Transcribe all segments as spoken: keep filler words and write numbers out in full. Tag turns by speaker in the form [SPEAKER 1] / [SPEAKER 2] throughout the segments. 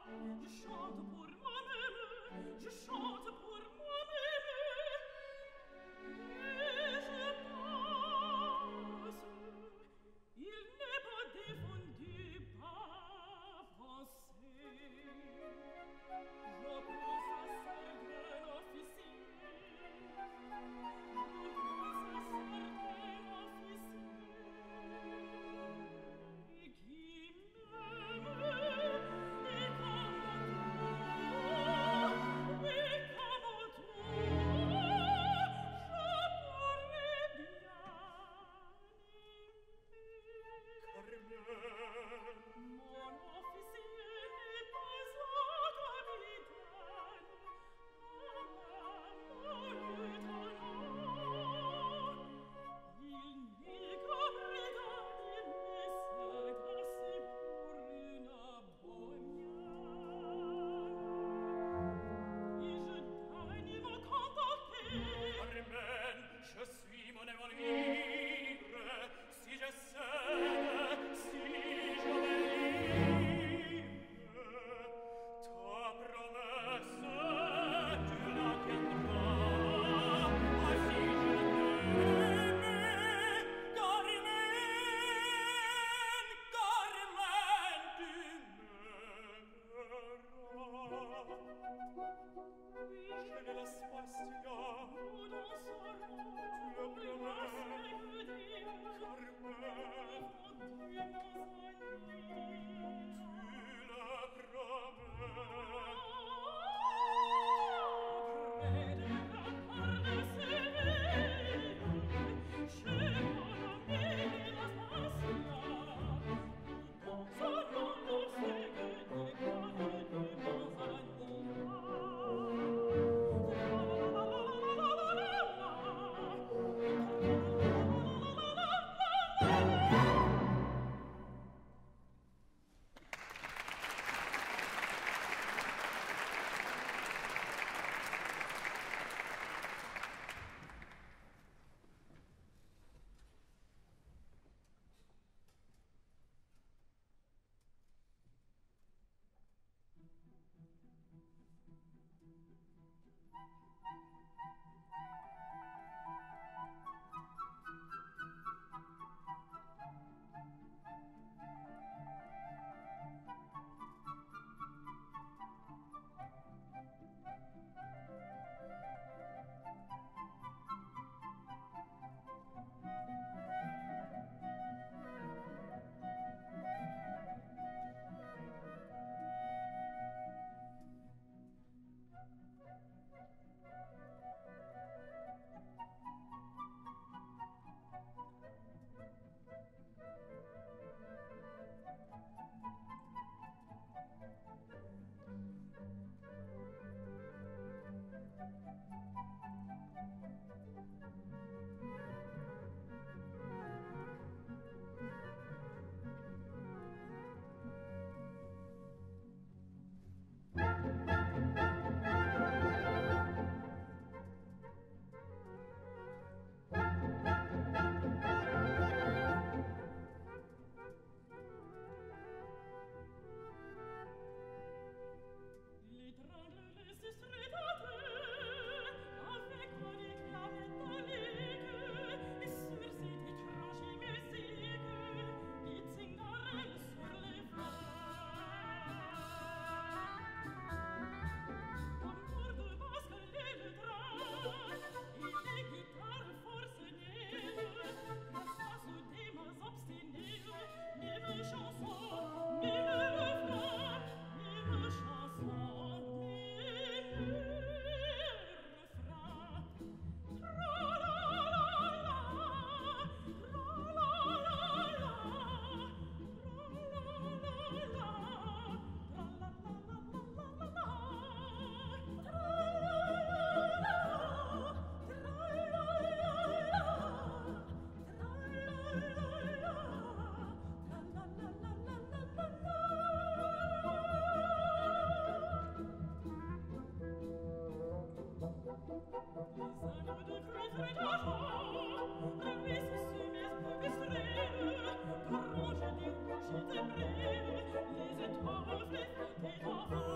[SPEAKER 1] Les étoiles reflètent tes enfants.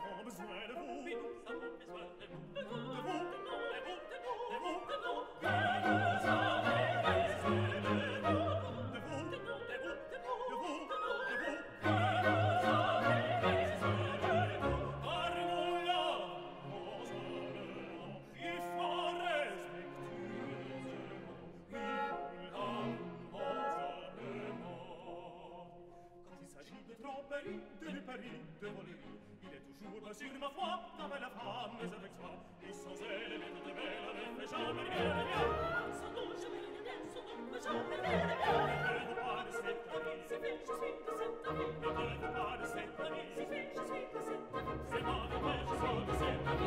[SPEAKER 1] avons besoin de vous.
[SPEAKER 2] Oui, nous avons besoin de vous.
[SPEAKER 1] De vous,
[SPEAKER 2] De vous, de nous, de vous, de nous,
[SPEAKER 1] de vous,
[SPEAKER 2] de nous.
[SPEAKER 1] que nous avons besoin de vous. De vous,
[SPEAKER 2] De nous, de vous, de nous,
[SPEAKER 1] de vous,
[SPEAKER 2] de
[SPEAKER 1] de
[SPEAKER 2] nous.
[SPEAKER 1] vous, que nous avons besoin de vous. Car nous l'avons seulement, il faut respectueusement, il l'avons seulement. Quand il s'agit de tromperie, de duperie, de volerie, il est toujours sur ma foi, comme la femme est avec soi. Et sans elle, les toutes belles ne fait jamais rien de bien.
[SPEAKER 2] Sans nous, jamais rien bien, sans nous, mais jamais rien de bien.
[SPEAKER 1] Ne te pas de cet ami,
[SPEAKER 2] C'est fait, je suis de cet ami.
[SPEAKER 1] ne te pas de cet ami,
[SPEAKER 2] C'est fait, je suis de cet ami.
[SPEAKER 1] c'est moi de moi, je suis de cet ami.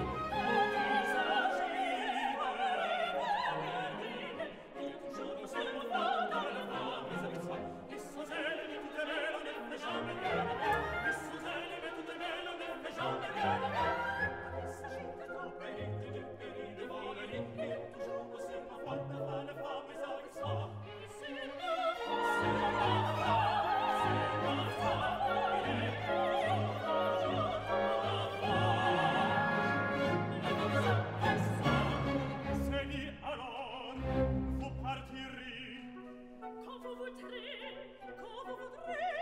[SPEAKER 1] Il est toujours sur ma foi, comme la femme est avec soi. Et sans elle, les toutes belles ne fait jamais rien de bien. Et sans elle, les toutes belles ne fait jamais rien de bien. Il s'agit de tromperie, de duperie, de volerie, il est toujours sur ma foi, comme la femme est avec soi.
[SPEAKER 2] C'est la
[SPEAKER 1] C'est ma foi, c'est ma foi, il est toujours Seignez alors, vous partirez,
[SPEAKER 2] quand vous voudrez, quand vous voudrez.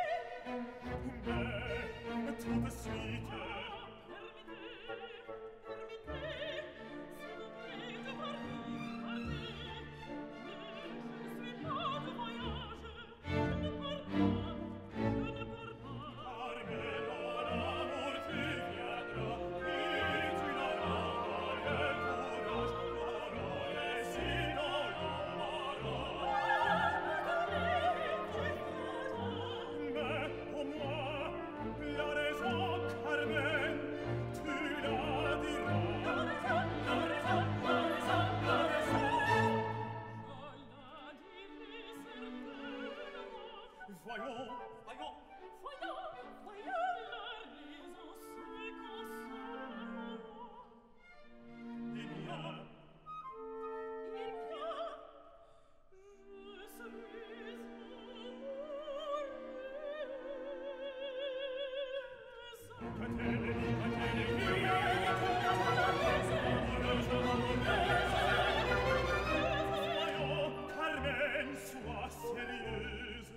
[SPEAKER 1] mais tout de suite,
[SPEAKER 2] Permettez, permettez, s'il vous plaît, de partir, partez. Mais je ne suis pas de voyage, je ne pars pas, je ne pars pas.
[SPEAKER 1] car mais mon amour tu viendras, et tu n'auras pas le courage, parole, sinon l'embarras. Mais au moins, la raison, Carmen, tu la diras.
[SPEAKER 2] La raison, la raison, la raison, la raison. Je la dirai certainement.
[SPEAKER 1] Voyons,
[SPEAKER 2] Voyons, voyons, voyons. La raison, c'est qu'en ce moment,
[SPEAKER 1] il y a
[SPEAKER 2] il vient, je suis amoureuse.
[SPEAKER 1] que te le dica, que le dica, voyons, Carmen, sois sérieuse.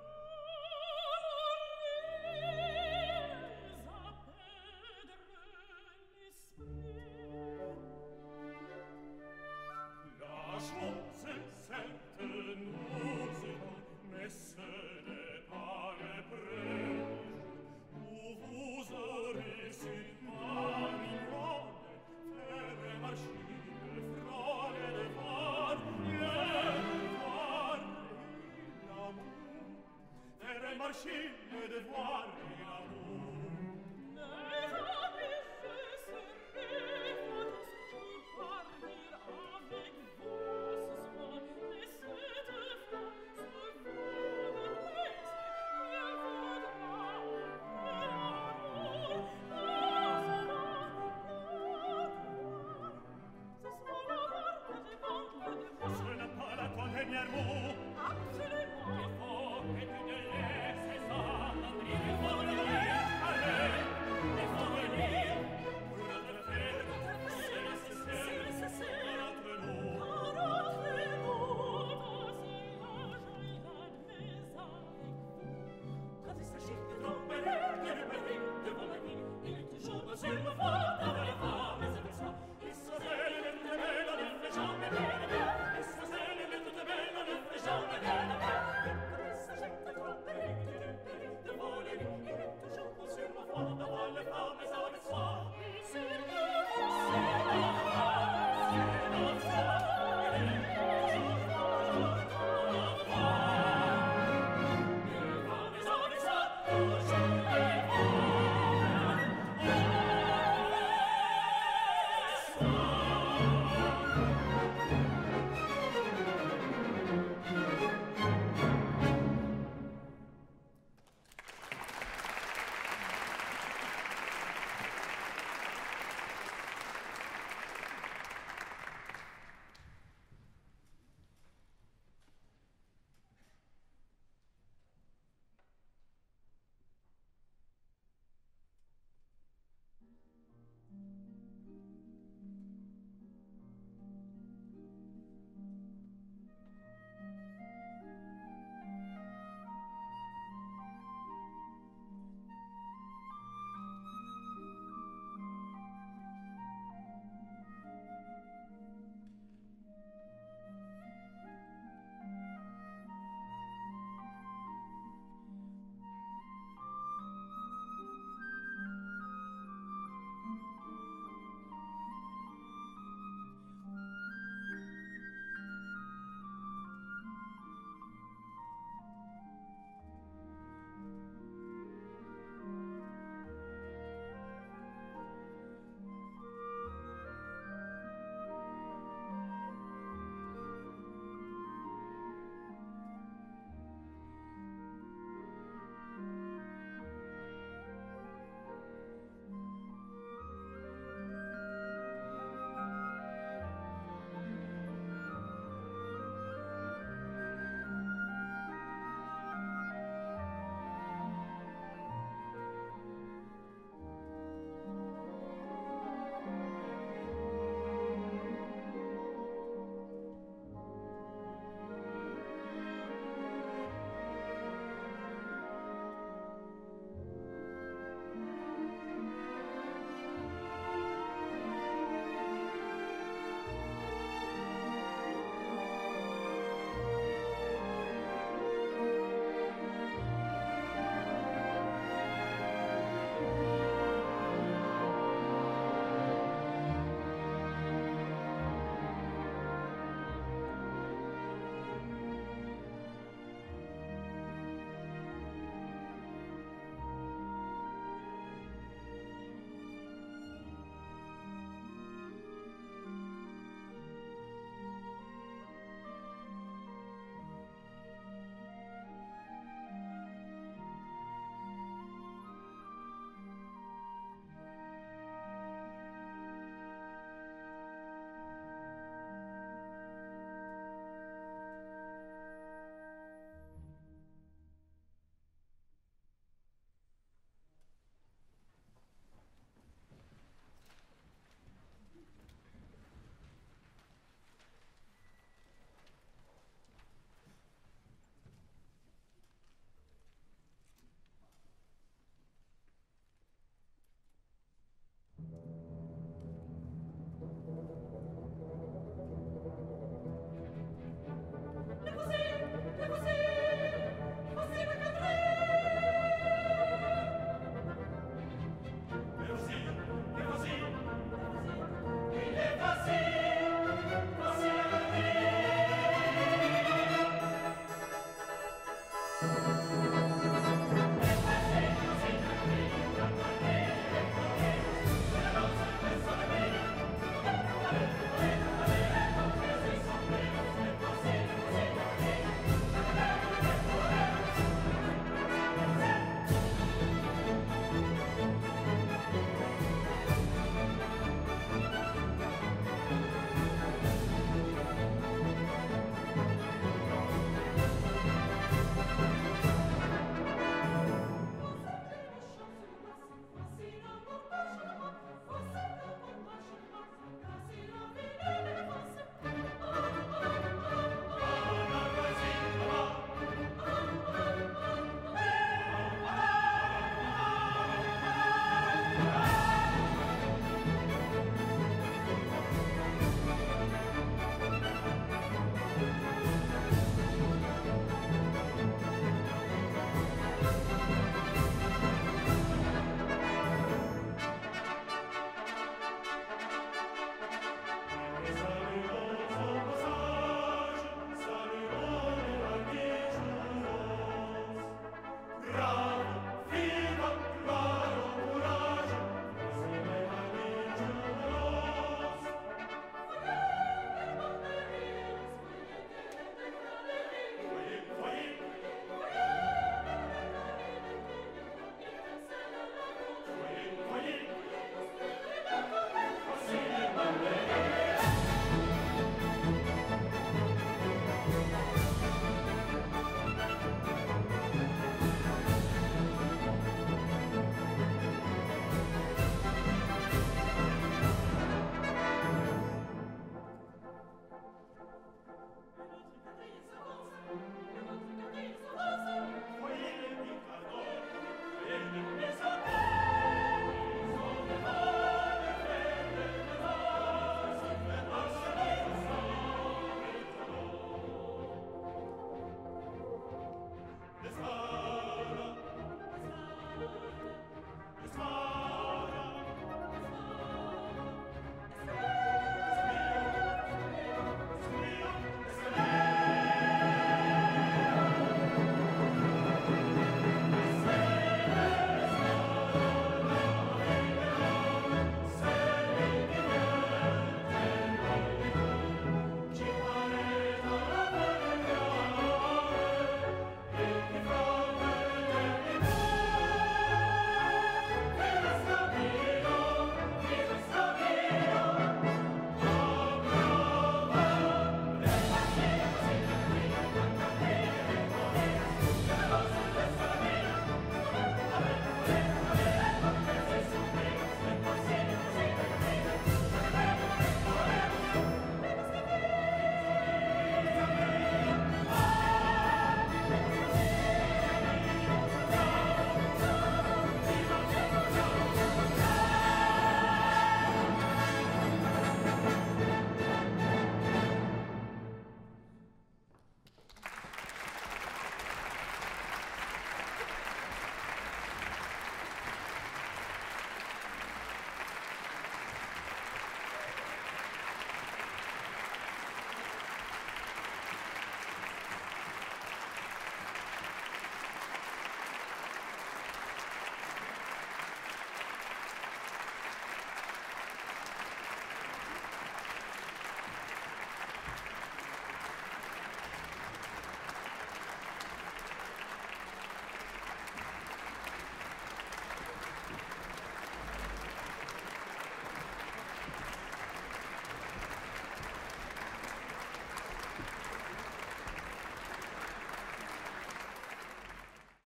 [SPEAKER 1] La chose, certes, nous irons, mais ce n'est pas le prêche où vous aurez sur ma mignonne faire marcher le front et le voir, le devoir et l'amour. Faire marcher le devoir et